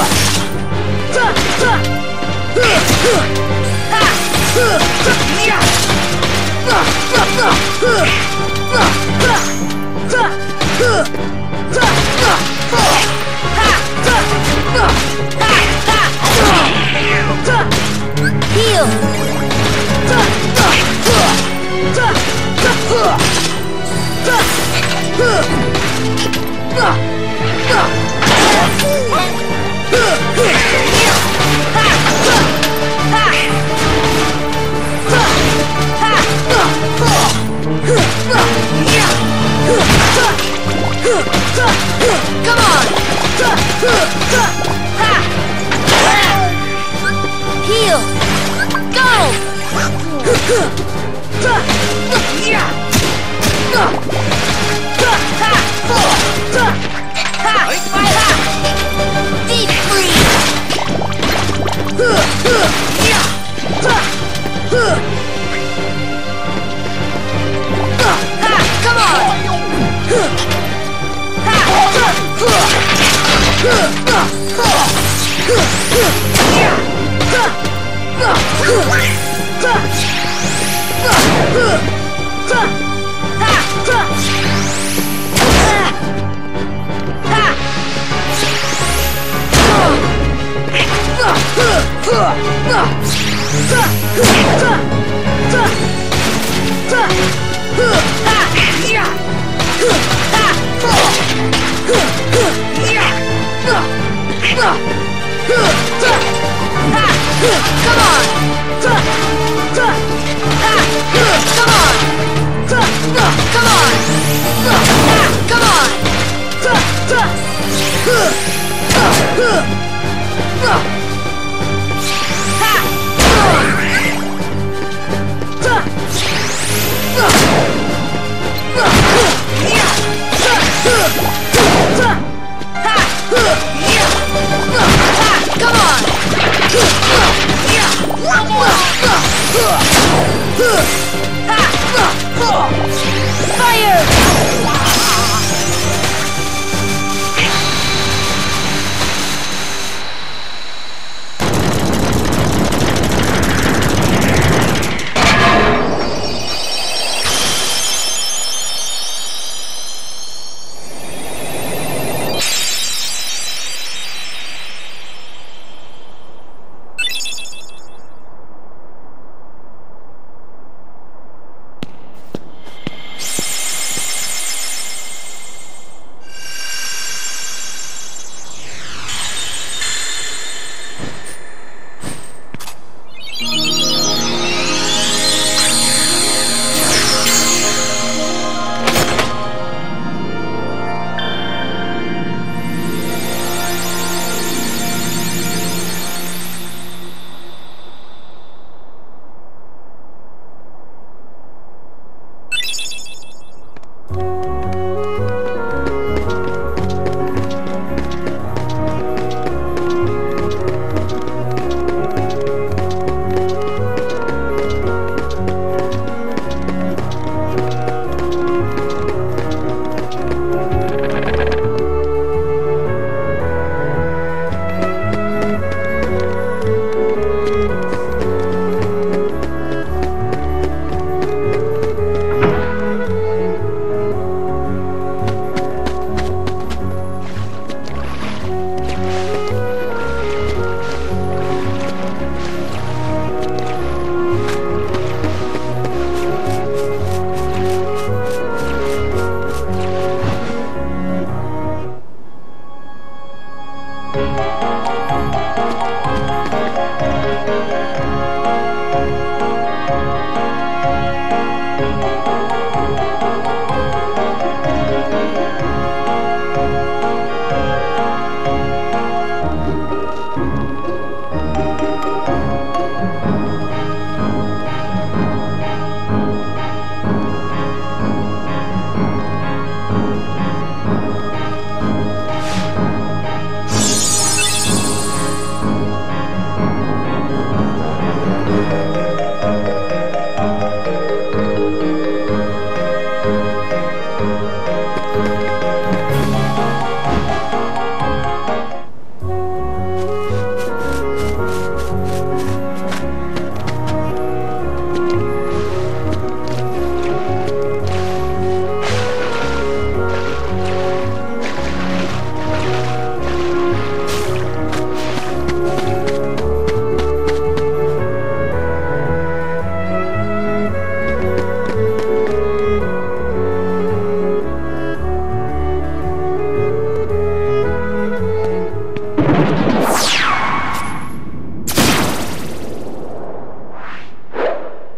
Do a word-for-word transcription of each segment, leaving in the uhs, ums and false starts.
Come on! Heal! Go! Deep freeze! Come on! Come on! Come on! Come on! Come on! Fire!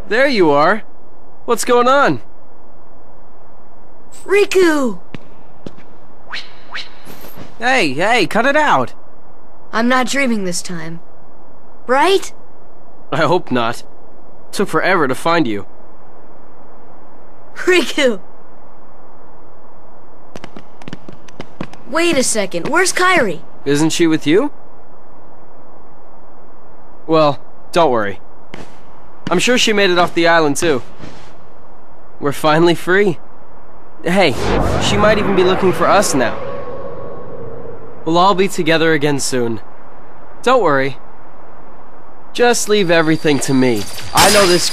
There you are. What's going on? Riku! Hey, hey, cut it out! I'm not dreaming this time. Right? I hope not. Took forever to find you. Riku! Wait a second, where's Kairi? Isn't she with you? Well, don't worry. I'm sure she made it off the island too. We're finally free. Hey, she might even be looking for us now. We'll all be together again soon. Don't worry. Just leave everything to me. I know this...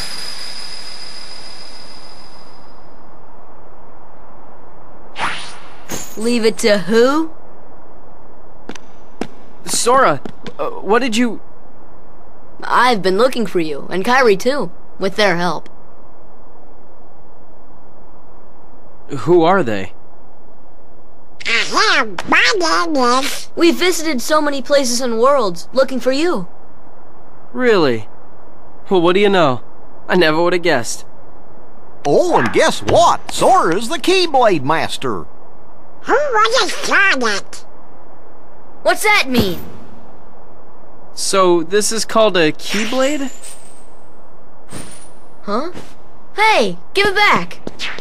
Leave it to who? Sora, uh, what did you... I've been looking for you, and Kairi too, with their help. Who are they? We've visited so many places and worlds, looking for you. Really? Well, what do you know? I never would have guessed. Oh, and guess what? Sora's the Keyblade Master. Who was it? What's that mean? So, this is called a Keyblade? Huh? Hey, give it back!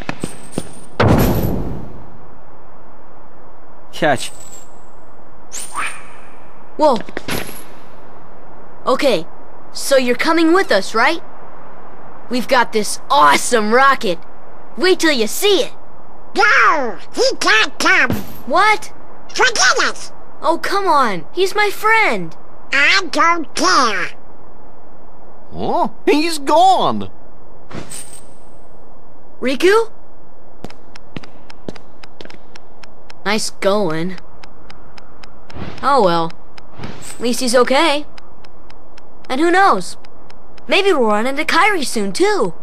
Catch. Whoa. Okay, so you're coming with us, right? We've got this awesome rocket. Wait till you see it. No, he can't come. What? Forget it. Oh, come on. He's my friend. I don't care. Oh, he's gone. Riku? Nice going. Oh well. At least he's okay. And who knows? Maybe we'll run into Kairi soon too.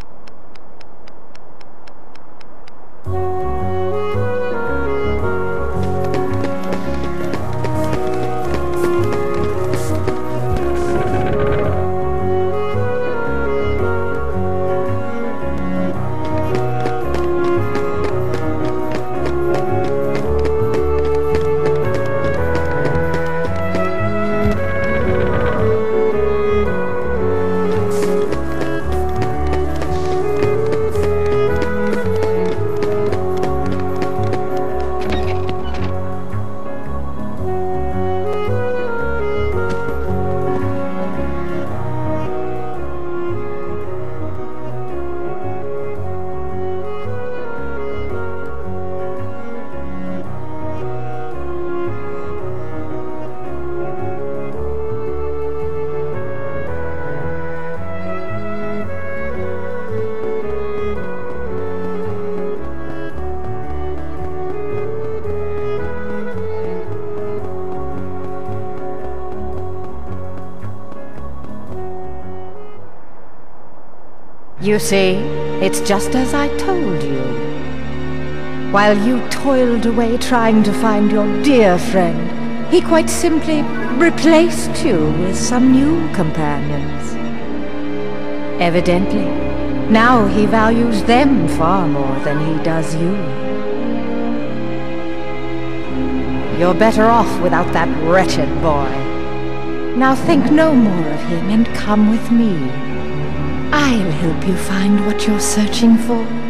You see, it's just as I told you. While you toiled away trying to find your dear friend, he quite simply replaced you with some new companions. Evidently, now he values them far more than he does you. You're better off without that wretched boy. Now think no more of him and come with me. I'll help you find what you're searching for.